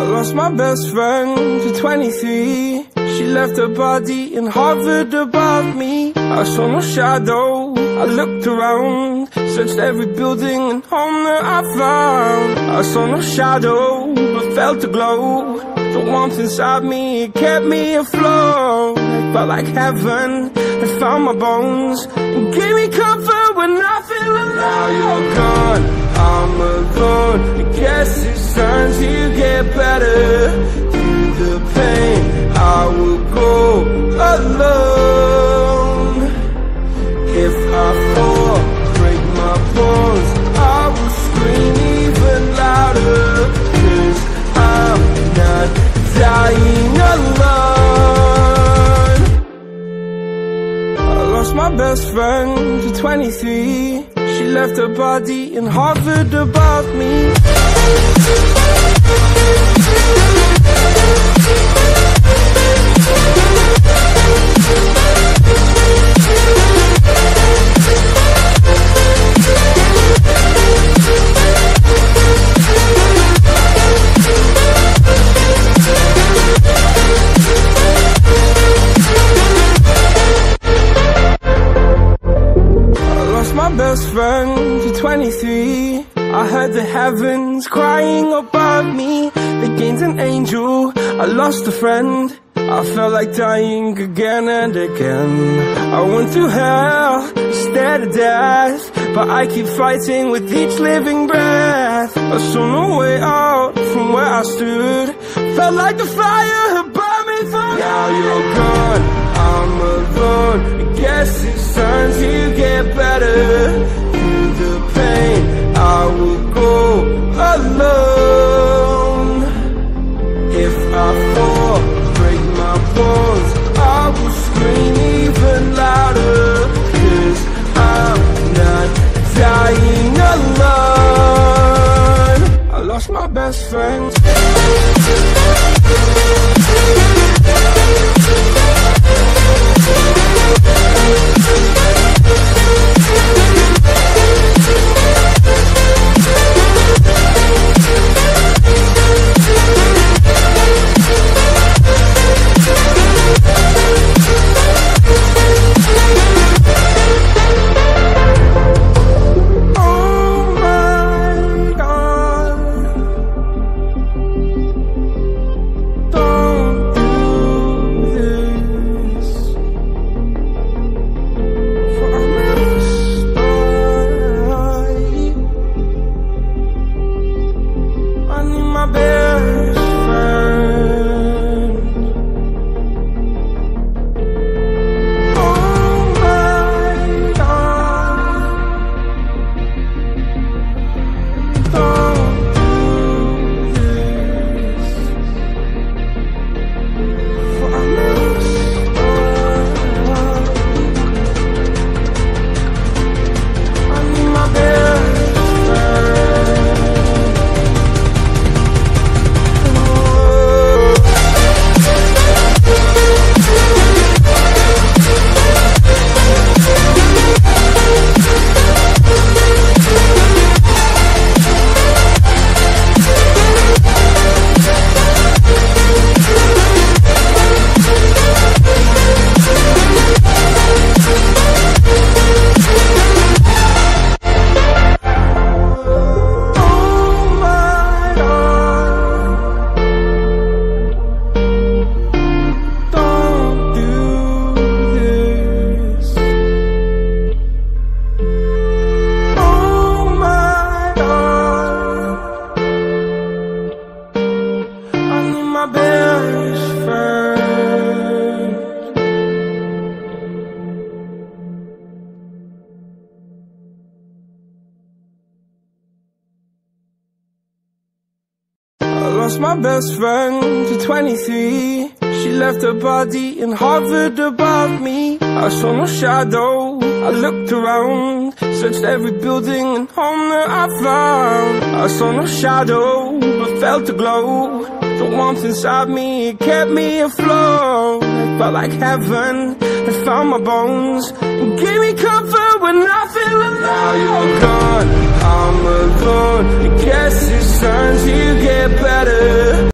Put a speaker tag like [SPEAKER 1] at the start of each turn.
[SPEAKER 1] lost my best friend to 23. She left her body and hovered above me. I saw no shadow, I looked around, searched every building and home that I found. I saw no shadow, but felt a glow. The warmth inside me, it kept me afloat. It felt like heaven had found my bones and gave me comfort when I feel alone. Now you're gone, I'm alone. I guess it's time to get better. Through the pain, I will go alone. If I fall, break my bones, I will scream even louder. 'Cause I'm not dying alone. I lost my best friend to 23. She left her body and hovered above me. My best friend to 23. I heard the heavens crying above me. They gained an angel, I lost a friend. I felt like dying again and again. I went through hell, stared at death, but I keep fighting with each living breath. I saw no way out from where I stood. Felt like the fire had burned me through. Now you're gone, I'm alone. I guess it's time to get better. Through the pain, I will go alone. If I fall, break my bones, I will scream even louder. 'Cause I'm not dying alone. I lost my best friend. Lost my best friend to 23. She left her body and hovered above me. I saw no shadow, I looked around, searched every building and home that I found. I saw no shadow, but felt a glow. The warmth inside me, it kept me afloat. It felt like heaven had found my bones and gave me comfort when I feel alone. Now you're gone, I'm alone. I guess it's time to get better.